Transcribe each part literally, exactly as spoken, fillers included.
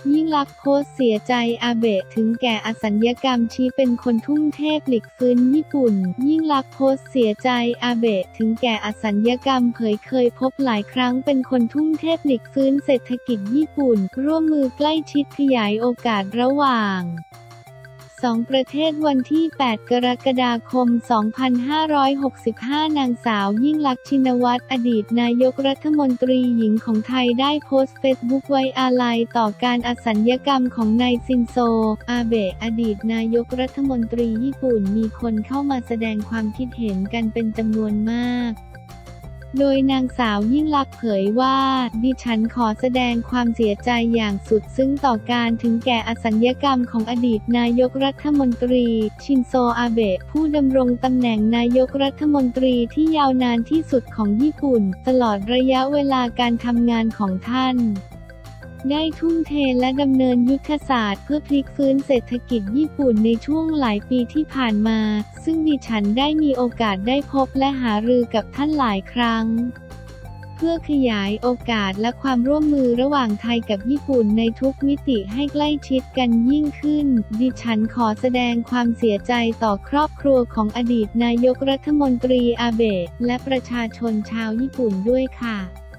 ยิ่งลักษณ์โพสต์เสียใจอาเบะถึงแก่อสัญญกรรมชี้เป็นคนทุ่มเทพลิกฟื้นญี่ปุ่นยิ่งลักษณ์โพสต์เสียใจอาเบะถึงแก่อสัญญกรรมเผยเคยพบหลายครั้งเป็นคนทุ่มเทพลิกฟื้นเศรษฐกิจญี่ปุ่นร่วมมือใกล้ชิดขยายโอกาสระหว่างสองประเทศวันที่ แปด กรกฎาคม สองพันห้าร้อยหกสิบห้า นางสาวยิ่งลักษณ์ชินวัตรอดีตนายกรัฐมนตรีหญิงของไทยได้โพสต์เฟซบุ๊กไว้อาลัยต่อการอสัญญกรรมของนายชินโซ อาเบะอดีตนายกรัฐมนตรีญี่ปุ่นมีคนเข้ามาแสดงความคิดเห็นกันเป็นจำนวนมากโดยนางสาวยิ่งลักษณ์เผยว่าดิฉันขอแสดงความเสียใจอย่างสุดซึ้งต่อการถึงแก่อสัญญกรรมของอดีตนายกรัฐมนตรีชินโซอาเบะผู้ดำรงตำแหน่งนายกรัฐมนตรีที่ยาวนานที่สุดของญี่ปุ่นตลอดระยะเวลาการทำงานของท่านได้ทุ่มเทและดำเนินยุทธศาสตร์เพื่อพลิกฟื้นเศรษฐกิจญี่ปุ่นในช่วงหลายปีที่ผ่านมาซึ่งดิฉันได้มีโอกาสได้พบและหารือกับท่านหลายครั้งเพื่อขยายโอกาสและความร่วมมือระหว่างไทยกับญี่ปุ่นในทุกมิติให้ใกล้ชิดกันยิ่งขึ้นดิฉันขอแสดงความเสียใจต่อครอบครัวของอดีตนายกรัฐมนตรีอาเบะและประชาชนชาวญี่ปุ่นด้วยค่ะ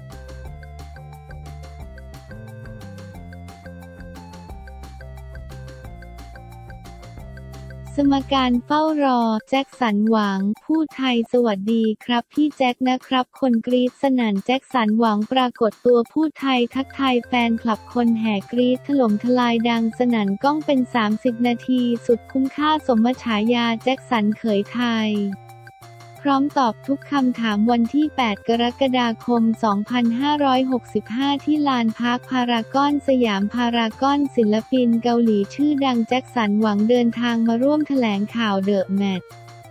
สมการเฝ้ารอแจ็คสันหวังพูดไทยสวัสดีครับพี่แจ็คนะครับคนกรี๊ดสนั่นแจ็คสันหวังปรากฏตัวพูดไทยทักทายแฟนคลับคนแห่กรี๊ดถล่มทลายดังสนั่นก้องเป็นสามสิบนาทีสุดคุ้มค่าสมฉายาแจ็คสันเขยไทยพร้อมตอบทุกคำถามวันที่ แปด กรกฎาคม สองพันห้าร้อยหกสิบห้า ที่ลานพาร์คพารากอนสยามพารากอนศิลปินเกาหลีชื่อดังแจ็คสันหวังเดินทางมาร่วมแถลงข่าวเดอะแมตช์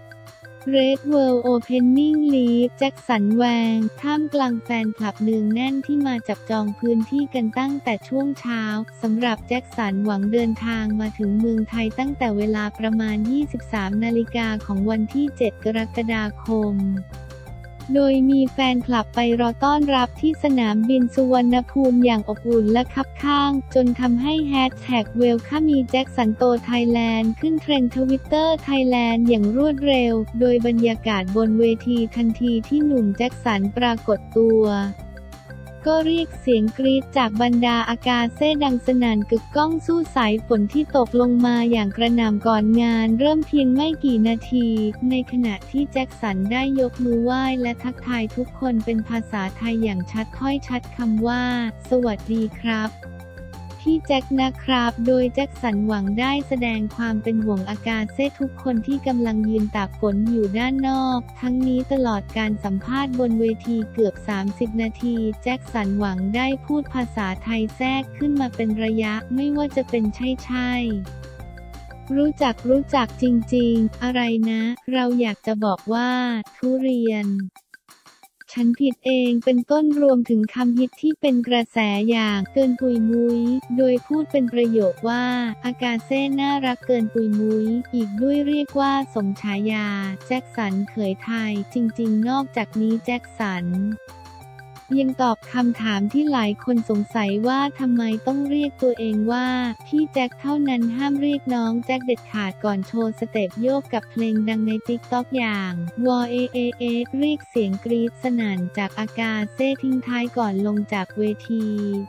Red World Opening Live แจ็คสันแวงท่ามกลางแฟนคลับเนืองแน่นที่มาจับจองพื้นที่กันตั้งแต่ช่วงเช้าสำหรับแจ็คสันหวังเดินทางมาถึงเมืองไทยตั้งแต่เวลาประมาณ ยี่สิบสาม นาฬิกาของวันที่ เจ็ด กรกฎาคมโดยมีแฟนคลับไปรอต้อนรับที่สนามบินสุวรรณภูมิอย่างอบอุ่นและคับข้างจนทำให้แฮชแท็กเวลคัมมีแจ็คสันโตไทยแลนด์ขึ้นเทรนด์ทวิตเตอร์ไทยแลนด์อย่างรวดเร็วโดยบรรยากาศบนเวทีทันทีที่หนุ่มแจ็คสันปรากฏตัวก็เรียกเสียงกรี๊ดจากบรรดาอากาเซ่ดังสนั่นกึกก้องสู้สายฝนที่ตกลงมาอย่างกระหน่ำก่อนงานเริ่มเพียงไม่กี่นาทีในขณะที่แจ็คสันได้ยกมือไหว้และทักทายทุกคนเป็นภาษาไทยอย่างชัดถ้อยชัดคำว่าสวัสดีครับพี่แจ็คนะครับโดยแจ็คสันหวังได้แสดงความเป็นห่วงอากาเซ่ทุกคนที่กำลังยืนตากฝนอยู่ด้านนอกทั้งนี้ตลอดการสัมภาษณ์บนเวทีเกือบสามสิบนาทีแจ็คสันหวังได้พูดภาษาไทยแทรกขึ้นมาเป็นระยะไม่ว่าจะเป็นใช่ใช่รู้จักรู้จักจริงๆอะไรนะเราอยากจะบอกว่าทุเรียนฉันผิดเองเป็นต้นรวมถึงคำฮิตที่เป็นกระแสอย่างเกินปุยมุ้ยโดยพูดเป็นประโยคว่าอากาเซ่น่ารักเกินปุยมุ้ยอีกด้วยเรียกว่าสมฉายาแจ็คสันเขยไทยจริงๆนอกจากนี้แจ็คสันยังตอบคำถามที่หลายคนสงสัยว่าทำไมต้องเรียกตัวเองว่าพี่แจ็คเท่านั้นห้ามเรียกน้องแจ็คเด็ดขาดก่อนโชว์สเต็ปโยกกับเพลงดังในติ๊กต็อกอย่างวอเอเอเอเรียกเสียงกรี๊ดสนั่นจากอากาเซ่ทิ้งท้ายก่อนลงจากเวที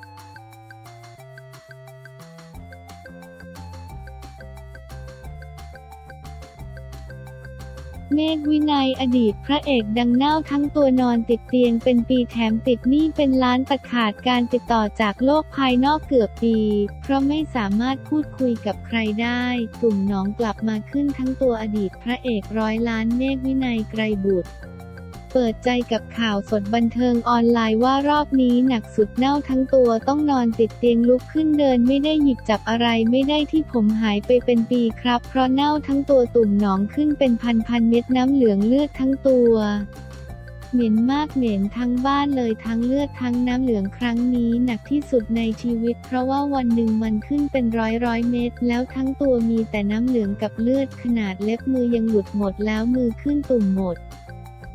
เมฆวินัยอดีตพระเอกดังเน่าทั้งตัวนอนติดเตียงเป็นปีแถมติดหนี้เป็นล้านตัดขาดการติดต่อจากโลกภายนอกเกือบปีเพราะไม่สามารถพูดคุยกับใครได้ตุ่มหนองกลับมาขึ้นทั้งตัวอดีตพระเอกร้อยล้านเมฆวินัยไกรบุตรเปิดใจกับข่าวสดบันเทิงออนไลน์ว่ารอบนี้หนักสุดเน่าทั้งตัวต้องนอนติดเตียงลุกขึ้นเดินไม่ได้หยิบจับอะไรไม่ได้ที่ผมหายไปเป็นปีครับเพราะเน่าทั้งตัวตุ่มหนองขึ้นเป็นพันๆเม็ดน้ำเหลืองเลือดทั้งตัวเหม็นมากเหม็นทั้งบ้านเลยทั้งเลือดทั้งน้ำเหลืองครั้งนี้หนักที่สุดในชีวิตเพราะว่าวันหนึ่งมันขึ้นเป็นร้อยร้อยเม็ดแล้วทั้งตัวมีแต่น้ำเหลืองกับเลือดขนาดเล็บมือยังหลุดหมดแล้วมือขึ้นตุ่มหมด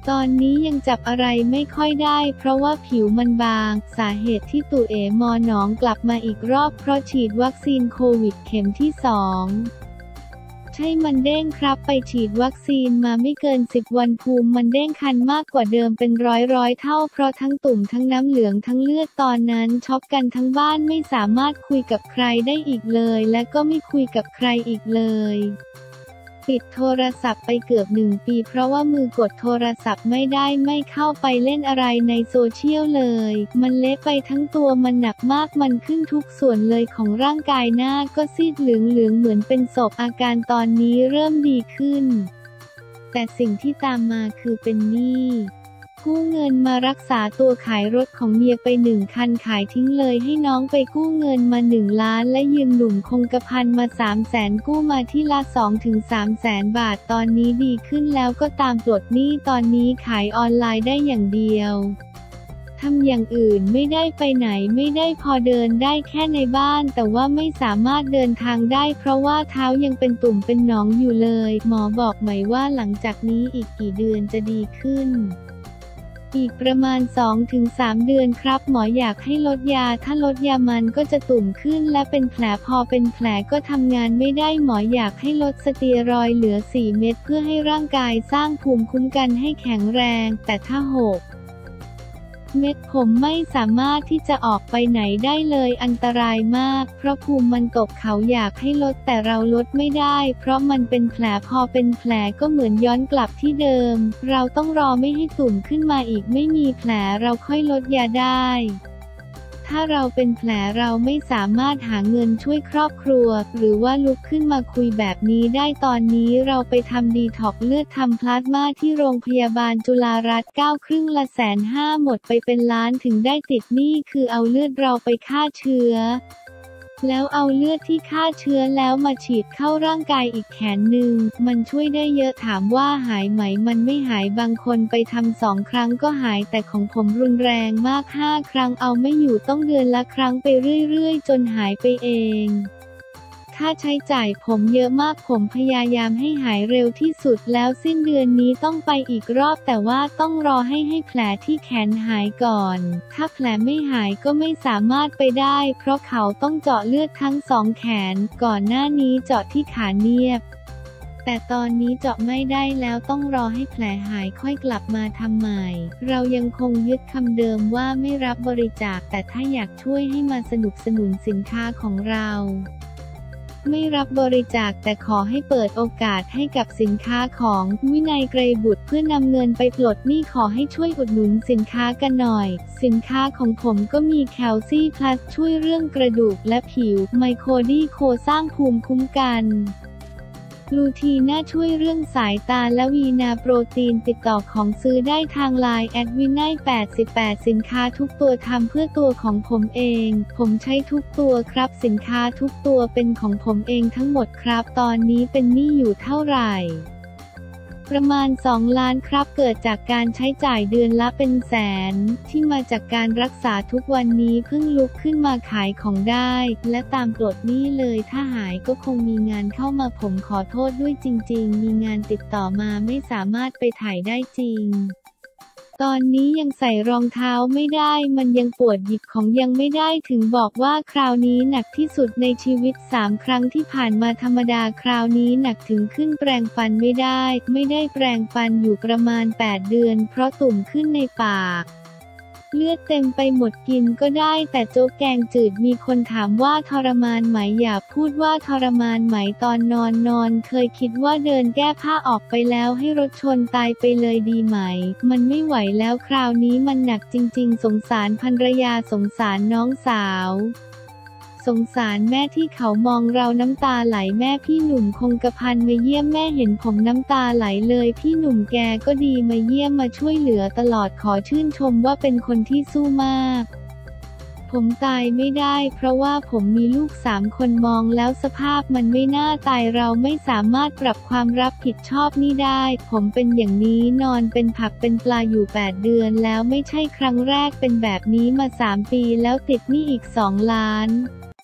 ตอนนี้ยังจับอะไรไม่ค่อยได้เพราะว่าผิวมันบางสาเหตุที่ตู่เอ๋มอหนองกลับมาอีกรอบเพราะฉีดวัคซีนโควิดเข็มที่สองใช่มันเด้งครับไปฉีดวัคซีนมาไม่เกินสิบวันภูมิมันเด้งคันมากกว่าเดิมเป็นร้อยร้อยเท่าเพราะทั้งตุ่มทั้งน้ำเหลืองทั้งเลือดตอนนั้นช็อกกันทั้งบ้านไม่สามารถคุยกับใครได้อีกเลยและก็ไม่คุยกับใครอีกเลยปิดโทรศัพท์ไปเกือบหนึ่งปีเพราะว่ามือกดโทรศัพท์ไม่ได้ไม่เข้าไปเล่นอะไรในโซเชียลเลยมันเละไปทั้งตัวมันหนักมากมันขึ้นทุกส่วนเลยของร่างกายหน้าก็ซีดเหลืองๆเหมือนเป็นศพอาการตอนนี้เริ่มดีขึ้นแต่สิ่งที่ตามมาคือเป็นหนี้กู้เงินมารักษาตัวขายรถของเมียไปหนึ่งคันขายทิ้งเลยให้น้องไปกู้เงินมาหนึ่งล้านและยืมหนุ่มคงกระพันมาสามแสนกู้มาที่ละสองถึงสามแสนบาทตอนนี้ดีขึ้นแล้วก็ตามปลดหนี้ตอนนี้ขายออนไลน์ได้อย่างเดียวทำอย่างอื่นไม่ได้ไปไหนไม่ได้พอเดินได้แค่ในบ้านแต่ว่าไม่สามารถเดินทางได้เพราะว่าเท้ายังเป็นตุ่มเป็นหนองอยู่เลยหมอบอกไหมว่าหลังจากนี้อีกกี่เดือนจะดีขึ้นอีกประมาณ สองถึงสาม เดือนครับหมออยากให้ลดยาถ้าลดยามันก็จะตุ่มขึ้นและเป็นแผลพอเป็นแผลก็ทำงานไม่ได้หมออยากให้ลดสเตียรอยด์เหลือสี่เม็ดเพื่อให้ร่างกายสร้างภูมิคุ้มกันให้แข็งแรงแต่ถ้าหกเม็ดผมไม่สามารถที่จะออกไปไหนได้เลยอันตรายมากเพราะภูมิมันตกเขาอยากให้ลดแต่เราลดไม่ได้เพราะมันเป็นแผลพอเป็นแผลก็เหมือนย้อนกลับที่เดิมเราต้องรอไม่ให้ตุ่มขึ้นมาอีกไม่มีแผลเราค่อยลดยาได้ถ้าเราเป็นแผลเราไม่สามารถหาเงินช่วยครอบครัวหรือว่าลุกขึ้นมาคุยแบบนี้ได้ตอนนี้เราไปทำดีท็อกเลือดทำพลาสมาที่โรงพยาบาลจุฬารัตน์เก้าครึ่งละแสนห้าหมดไปเป็นล้านถึงได้ติดหนี้คือเอาเลือดเราไปฆ่าเชื้อแล้วเอาเลือดที่ฆ่าเชื้อแล้วมาฉีดเข้าร่างกายอีกแขนหนึ่งมันช่วยได้เยอะถามว่าหายไหมมันไม่หายบางคนไปทำสองครั้งก็หายแต่ของผมรุนแรงมากห้าครั้งเอาไม่อยู่ต้องเดือนละครั้งไปเรื่อยๆจนหายไปเองค่าใช้จ่ายผมเยอะมากผมพยายามให้หายเร็วที่สุดแล้วสิ้นเดือนนี้ต้องไปอีกรอบแต่ว่าต้องรอให้ให้แผลที่แขนหายก่อนถ้าแผลไม่หายก็ไม่สามารถไปได้เพราะเขาต้องเจาะเลือดทั้งสองแขนก่อนหน้านี้เจาะที่ขาเนียบแต่ตอนนี้เจาะไม่ได้แล้วต้องรอให้แผลหายค่อยกลับมาทำใหม่เรายังคงยึดคำเดิมว่าไม่รับบริจาคแต่ถ้าอยากช่วยให้มาสนับสนุนสินค้าของเราไม่รับบริจาคแต่ขอให้เปิดโอกาสให้กับสินค้าของวินัยไกรบุตรเพื่อนำเงินไปปลดหนี้ขอให้ช่วยอุดหนุนสินค้ากันหน่อยสินค้าของผมก็มีแคลซี่พลัสช่วยเรื่องกระดูกและผิวไมโครดีโคสร้างภูมิคุ้มกันลูทีน่าช่วยเรื่องสายตาและวีนาโปรตีนติดต่อของซื้อได้ทางไลน์แอดวินัยแปดสิบแปดสินค้าทุกตัวทำเพื่อตัวของผมเองผมใช้ทุกตัวครับสินค้าทุกตัวเป็นของผมเองทั้งหมดครับตอนนี้เป็นหนี้อยู่เท่าไหร่ประมาณสองล้านครับเกิดจากการใช้จ่ายเดือนละเป็นแสนที่มาจากการรักษาทุกวันนี้เพิ่งลุกขึ้นมาขายของได้และตามปลดหนี้เลยถ้าหายก็คงมีงานเข้ามาผมขอโทษด้วยจริงๆมีงานติดต่อมาไม่สามารถไปถ่ายได้จริงตอนนี้ยังใส่รองเท้าไม่ได้มันยังปวดหยิบของยังไม่ได้ถึงบอกว่าคราวนี้หนักที่สุดในชีวิตสามครั้งที่ผ่านมาธรรมดาคราวนี้หนักถึงขึ้นแปรงฟันไม่ได้ไม่ได้แปรงฟันอยู่ประมาณแปดเดือนเพราะตุ่มขึ้นในปากเลือดเต็มไปหมดกินก็ได้แต่โจ๊กแกงจืดมีคนถามว่าทรมานไหมอย่าพูดว่าทรมานไหมตอนนอนนอนเคยคิดว่าเดินแก้ผ้าออกไปแล้วให้รถชนตายไปเลยดีไหมมันไม่ไหวแล้วคราวนี้มันหนักจริงๆสงสารภรรยาสงสารน้องสาวสงสารแม่ที่เขามองเราน้ำตาไหลแม่พี่หนุ่มคงกระพันมาเยี่ยมแม่เห็นผมน้ำตาไหลเลยพี่หนุ่มแกก็ดีมาเยี่ยมมาช่วยเหลือตลอดขอชื่นชมว่าเป็นคนที่สู้มากผมตายไม่ได้เพราะว่าผมมีลูกสามคนมองแล้วสภาพมันไม่น่าตายเราไม่สามารถปรับความรับผิดชอบนี่ได้ผมเป็นอย่างนี้นอนเป็นผักเป็นปลาอยู่แปดเดือนแล้วไม่ใช่ครั้งแรกเป็นแบบนี้มาสามปีแล้วติดหนี้อีกสองล้าน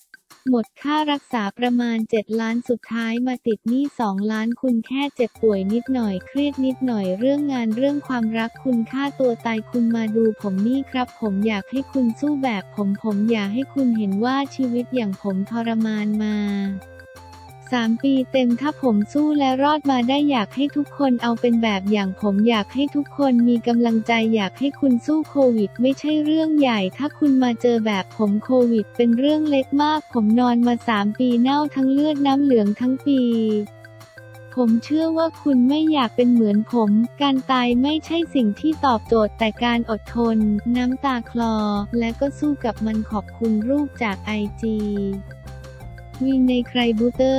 หมดค่ารักษาประมาณเจ็ดล้านสุดท้ายมาติดหนี้สองล้านคุณแค่เจ็บป่วยนิดหน่อยเครียดนิดหน่อยเรื่องงานเรื่องความรักคุณฆ่าตัวตายคุณมาดูผมนี่ครับผมอยากให้คุณสู้แบบผมผมอยากให้คุณเห็นว่าชีวิตอย่างผมทรมานมาสามปีเต็มถ้าผมสู้และรอดมาได้อยากให้ทุกคนเอาเป็นแบบอย่างผมอยากให้ทุกคนมีกำลังใจอยากให้คุณสู้โควิดไม่ใช่เรื่องใหญ่ถ้าคุณมาเจอแบบผมโควิดเป็นเรื่องเล็กมากผมนอนมาสามปีเน่าทั้งเลือดน้ำเหลืองทั้งปีผมเชื่อว่าคุณไม่อยากเป็นเหมือนผมการตายไม่ใช่สิ่งที่ตอบโจทย์แต่การอดทนน้ำตาคลอและก็สู้กับมันขอบคุณรูปจากไอจีวินในใครบูเตอ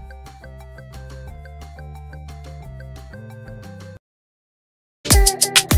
ร์